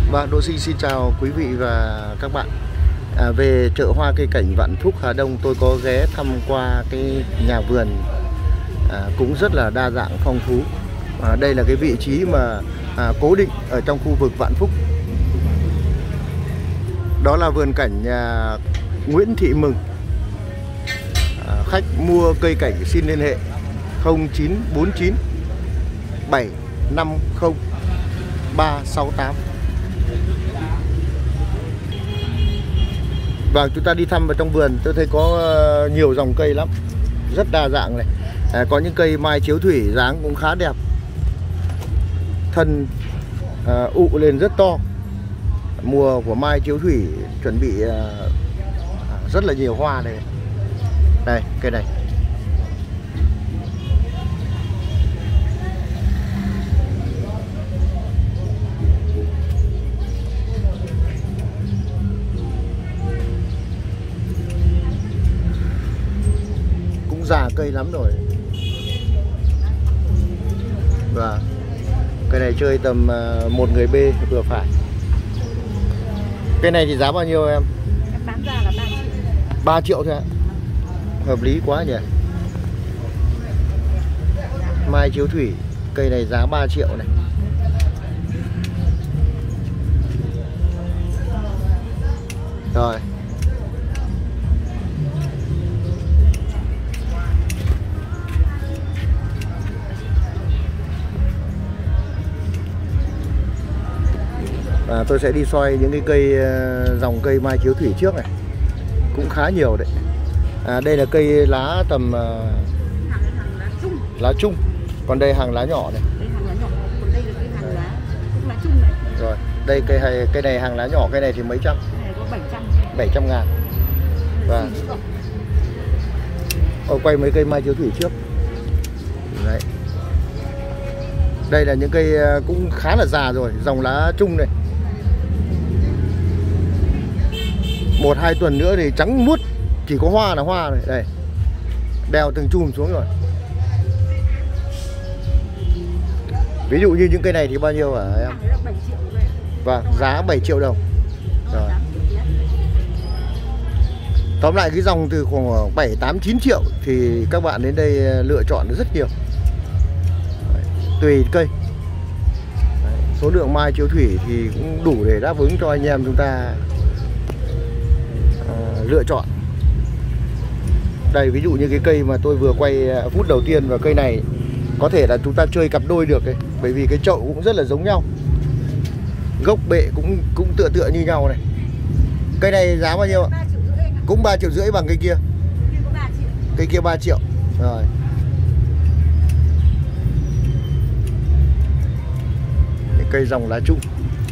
Vâng, Đỗ Sinh xin chào quý vị và các bạn. Về chợ hoa cây cảnh Vạn Phúc Hà Đông, tôi có ghé thăm qua cái nhà vườn cũng rất là đa dạng phong phú. Đây là cái vị trí mà cố định ở trong khu vực Vạn Phúc. Đó là vườn cảnh nhà Nguyễn Thị Mừng. Khách mua cây cảnh xin liên hệ 0949 750 368. Vâng, chúng ta đi thăm vào trong vườn, tôi thấy có nhiều dòng cây lắm, rất đa dạng này. Có những cây mai chiếu thủy dáng cũng khá đẹp, thân ụ lên rất to. Mùa của mai chiếu thủy chuẩn bị rất là nhiều hoa này. Đây, cây này. Cũng già cây lắm rồi. Và cây này chơi tầm một người B vừa phải. Cây này thì giá bao nhiêu em? Em bán ra là 3 triệu. 3 triệu thôi ạ. Hợp lý quá nhỉ. Mai chiếu thủy, cây này giá 3 triệu này. Rồi. Tôi sẽ đi soi những cái cây dòng cây mai chiếu thủy trước này. Cũng khá nhiều đấy. Đây là cây lá tầm lá chung. Còn đây hàng lá nhỏ này. Đây hàng lá nhỏ, còn đây là cái hàng lá cũng lá chung này. Rồi, đây cây này hàng lá nhỏ, cây này thì mấy trăm? Cái này có 700. 700 ngàn. Và quay mấy cây mai chiếu thủy trước. Đấy. Đây là những cây cũng khá là già rồi, dòng lá chung này. 1-2 tuần nữa thì trắng muốt, chỉ có hoa là hoa này. Đây, đeo từng chùm xuống rồi. Ví dụ như những cây này thì bao nhiêu hả em? Vâng, giá 7 triệu đồng. Rồi. Tóm lại cái dòng từ khoảng 7-8-9 triệu thì các bạn đến đây lựa chọn được rất nhiều. Đấy, tùy cây. Đấy, số lượng mai chiếu thủy thì cũng đủ để đáp ứng cho anh em chúng ta lựa chọn. Đây, ví dụ như cái cây mà tôi vừa quay phút đầu tiên, và cây này có thể là chúng ta chơi cặp đôi được ấy, bởi vì cái chậu cũng rất là giống nhau, gốc bệ cũng tựa như nhau này. Cây này giá bao nhiêu ạ? 3,5 triệu. Cũng 3,5 triệu bằng cây kia. Cây kia 3 triệu. Rồi. Cây dòng lá chung.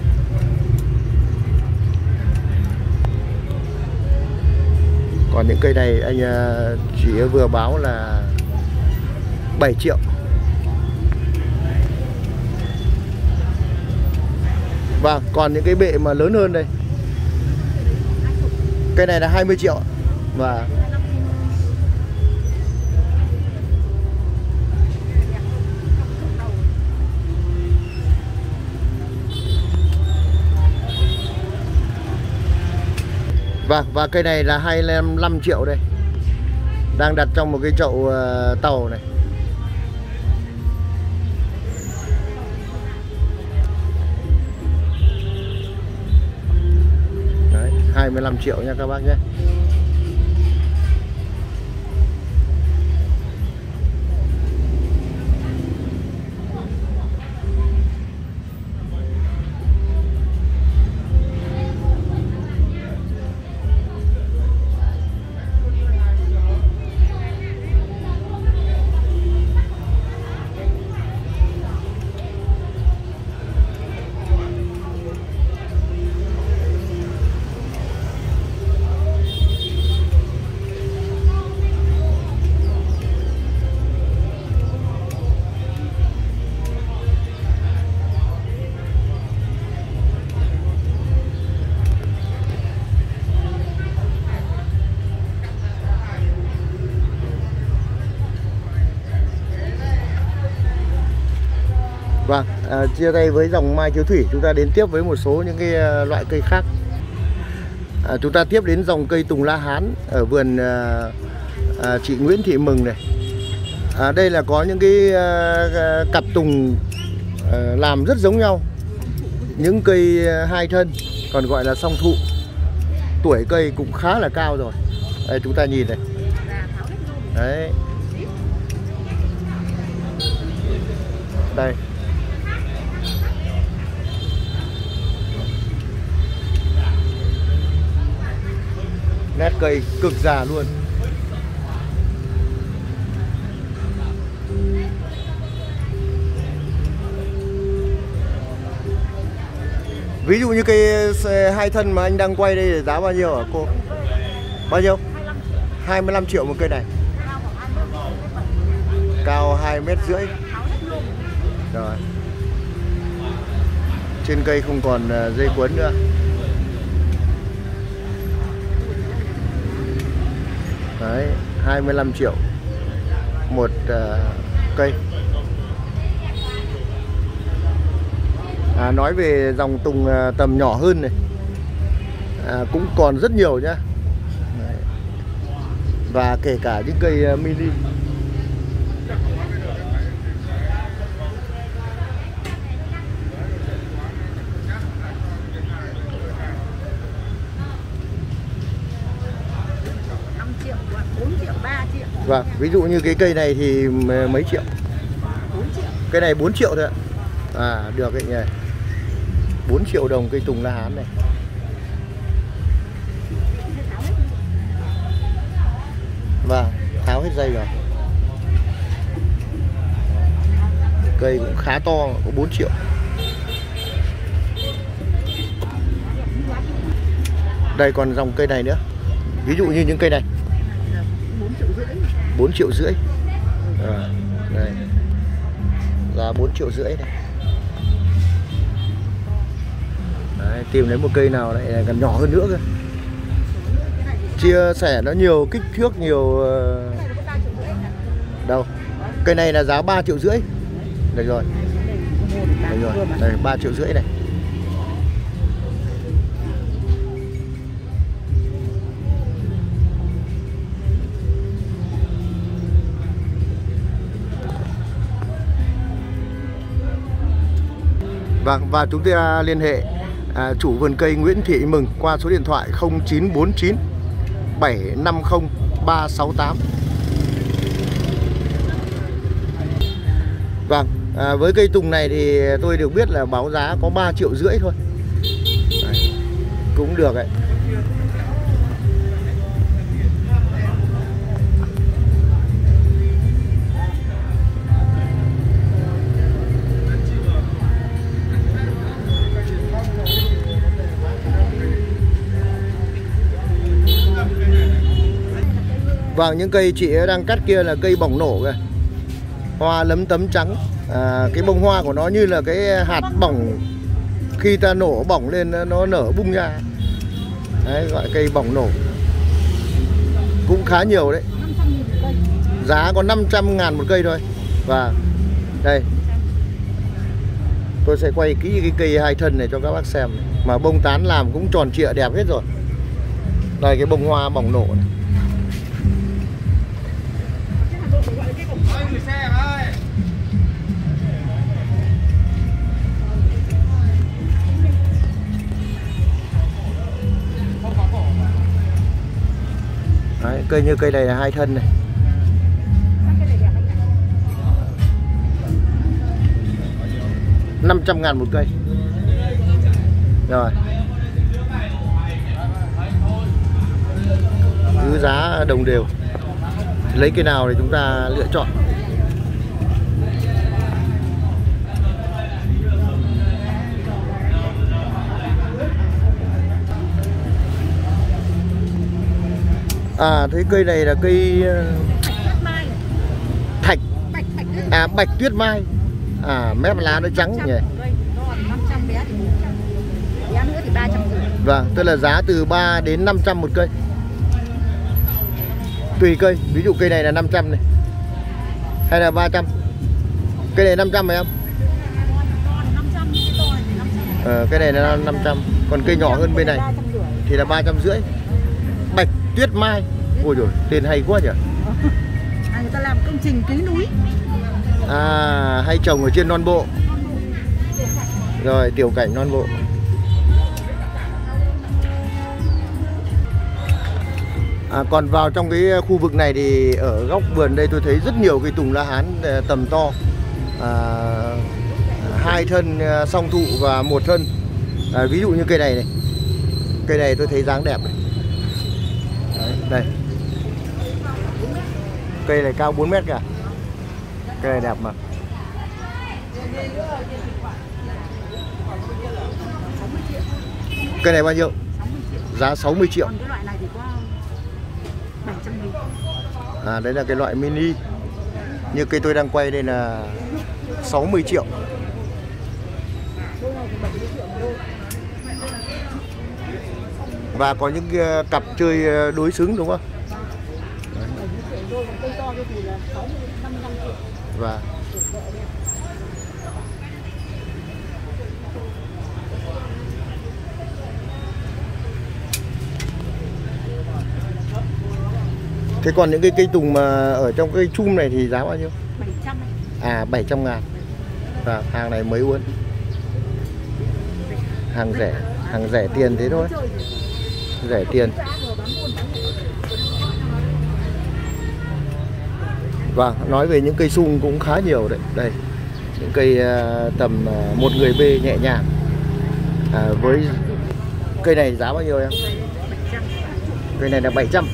Còn những cây này anh chỉ vừa báo là 7 triệu. Vâng, còn những cái bệ mà lớn hơn đây. Cây này là 20 triệu. Và Vâng, và cây này là 25 triệu đây. Đang đặt trong một cái chậu tàu này. Đấy, 25 triệu nha các bác nhé. chia tay với dòng mai chiếu thủy, chúng ta đến tiếp với một số những cái loại cây khác. Chúng ta tiếp đến dòng cây tùng La Hán ở vườn chị Nguyễn Thị Mừng này. Đây là có những cái cặp tùng làm rất giống nhau, những cây hai thân, còn gọi là song thụ. Tuổi cây cũng khá là cao rồi. Đây chúng ta nhìn này. Đấy. Đây. Nét cây cực già luôn. Ví dụ như cây hai thân mà anh đang quay đây thì giá bao nhiêu hả cô? Bao nhiêu? 25 triệu một cây này. Cao 2,5 mét. Rồi. Trên cây không còn dây quấn nữa. Đấy, 25 triệu một cây. Nói về dòng tùng tầm nhỏ hơn này, cũng còn rất nhiều nhá. Đấy. Và kể cả những cây mini. Vâng, ví dụ như cái cây này thì mấy triệu? 4 triệu. Cây này 4 triệu thôi ạ. Được đấy nhỉ. 4 triệu đồng cây tùng La Hán này. Vâng, tháo hết dây rồi. Cây cũng khá to, có 4 triệu. Đây còn dòng cây này nữa. Ví dụ như những cây này 4,5 triệu. Đây. Giá 4,5 triệu này. Đấy, tìm lấy một cây nào lại còn nhỏ hơn nữa cơ. Chia sẻ nó nhiều kích thước, nhiều. Đâu? Cây này là giá 3,5 triệu. Đây rồi. Đây rồi. Đây 3,5 triệu này. Vâng, và chúng ta liên hệ chủ vườn cây Nguyễn Thị Mừng qua số điện thoại 0949 750 368. Vâng, với cây tùng này thì tôi được biết là báo giá có 3,5 triệu thôi. Đấy, cũng được đấy. Vâng, những cây chị đang cắt kia là cây bỏng nổ kìa. Hoa lấm tấm trắng. Cái bông hoa của nó như là cái hạt bỏng. Khi ta nổ bỏng lên nó nở bung ra. Đấy, gọi cây bỏng nổ. Cũng khá nhiều đấy. Giá có 500.000 một cây thôi. Và đây, tôi sẽ quay kỹ cái cây hai thân này cho các bác xem này. Mà bông tán làm cũng tròn trịa đẹp hết rồi. Đây cái bông hoa bỏng nổ này. Đấy, cây như cây này là hai thân này. $500.000 một cây. Rồi. Cứ giá đồng đều. Lấy cây nào thì chúng ta lựa chọn. Thấy cây này là cây thạch. Bạch tuyết mai. Mép lá nó trắng nhỉ. Vâng, tức là giá từ 3 đến 500 một cây. Tùy cây, ví dụ cây này là 500 này. Hay là 300. Cây này 500 phải không? Cái này là 500. Còn cây nhỏ hơn bên này thì là 350. Bạch tuyết mai. Ôi trời, tên hay quá nhỉ. Người ta làm công trình ký núi. Hay trồng ở trên non bộ. Rồi, tiểu cảnh non bộ. Còn vào trong cái khu vực này thì ở góc vườn đây tôi thấy rất nhiều cây tùng la hán tầm to, 2 thân song thụ và 1 thân. Ví dụ như cây này này, cây này tôi thấy dáng đẹp này. Đấy, đây, cây này cao 4 mét cả, cây này đẹp mà. Cây này bao nhiêu? 60 triệu. Giá 60 triệu. Còn cái loại này thì có 700.000. Đấy là cái loại mini. Như cây tôi đang quay đây là 60 triệu. Và có những cặp chơi đối xứng đúng không? Và thế còn những cái cây tùng mà ở trong cái chum này thì giá bao nhiêu? 700. 700 ngàn. Và hàng này mới uốn. Hàng rẻ tiền thế thôi. Rẻ tiền. Vâng, nói về những cây sung cũng khá nhiều đấy. Đây, những cây tầm 1 người bê nhẹ nhàng. Với cây này giá bao nhiêu em? 700. Cây này là 700.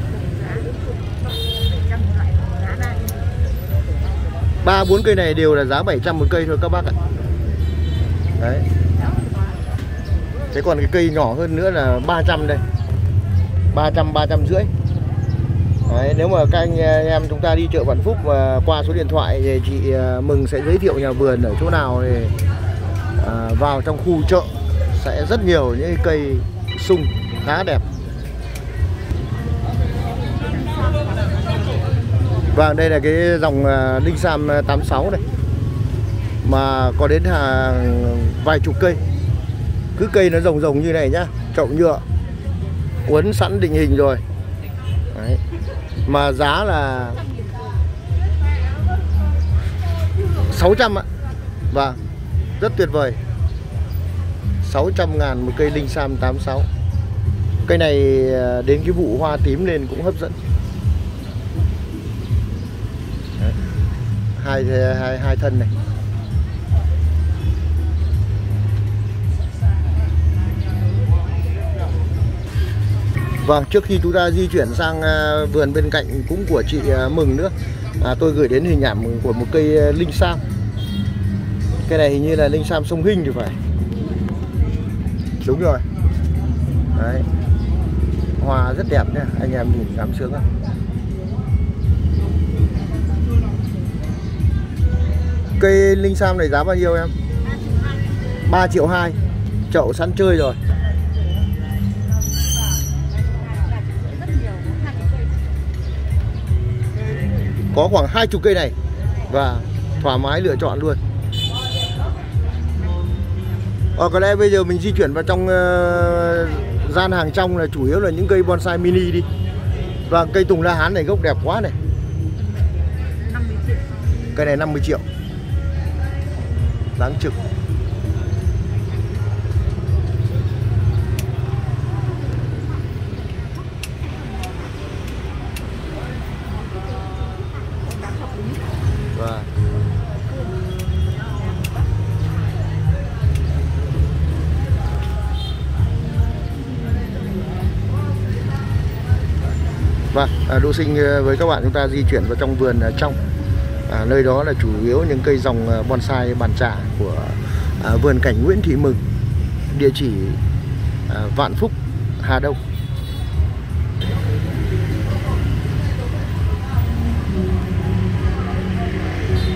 3-4 cây này đều là giá 700 một cây thôi các bác ạ. Đấy. Thế còn cái cây nhỏ hơn nữa là 300 đây. 300, 350. Đấy, nếu mà các anh em chúng ta đi chợ Vạn Phúc và qua số điện thoại thì chị Mừng sẽ giới thiệu nhà vườn ở chỗ nào thì vào trong khu chợ sẽ rất nhiều những cây sung khá đẹp. Và đây là cái dòng Linh Sam 86 này, mà có đến vài chục cây. Cứ cây nó rồng như này nhá, chậu nhựa uốn sẵn định hình rồi. Đấy. Mà giá là 600 ạ. Vâng, rất tuyệt vời. 600 ngàn một cây Linh Sam 86. Cây này đến cái vụ hoa tím lên cũng hấp dẫn. Đấy. Hai thân này. Vâng, trước khi chúng ta di chuyển sang vườn bên cạnh cũng của chị Mừng nữa, tôi gửi đến hình ảnh của một cây Linh Sam. Cây này hình như là Linh Sam sông Hinh thì phải. Đúng rồi. Đấy. Hoa rất đẹp nha, anh em nhìn ngắm sướng không? Cây Linh Sam này giá bao nhiêu em? 3,2 triệu. Chậu sẵn chơi rồi. Có khoảng 20 cây này và thoải mái lựa chọn luôn. Có lẽ bây giờ mình di chuyển vào trong gian hàng trong là chủ yếu là những cây bonsai mini đi. Và cây tùng la hán này gốc đẹp quá này. 50 triệu. Cây này 50 triệu. Dáng trực. Vâng, Đỗ Sinh với các bạn chúng ta di chuyển vào trong vườn trong. Nơi đó là chủ yếu những cây dòng bonsai bàn trà của vườn cảnh Nguyễn Thị Mừng, địa chỉ Vạn Phúc, Hà Đông.